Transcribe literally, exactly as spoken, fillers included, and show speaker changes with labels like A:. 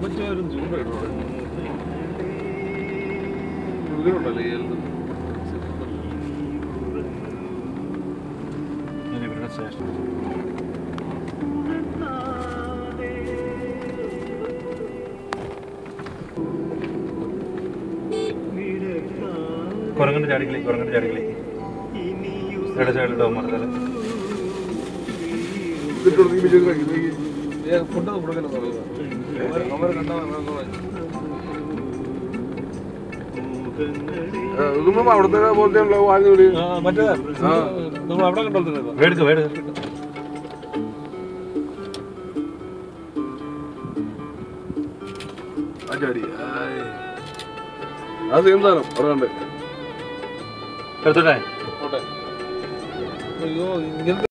A: അമ്മച്ചാരും ചൂടായിട്ടോ ഉള്ളിലുണ്ടല്ലേ ഇവരുടെ ശേഷം കുരങ്ങന്റെ ചാടിക്കളി കുരങ്ങന്റെ ചാടിക്കളി സൈഡ് സൈഡിലിട്ടോ മറക്കാതെ ഫുഡ് കൊടുക്കല അവരെ കണ്ടാ അവിടുത്തെ പോലത്തെ മറ്റേ നമ്മൾ അവിടെ കണ്ടോ വേടുക്ക വേടുക്ക ചാടി ആ സെയിം സാധനം അവിടെ കണ്ടേ എടുത്തോട്ടെ അയ്യോ ഇങ്ങനത്തെ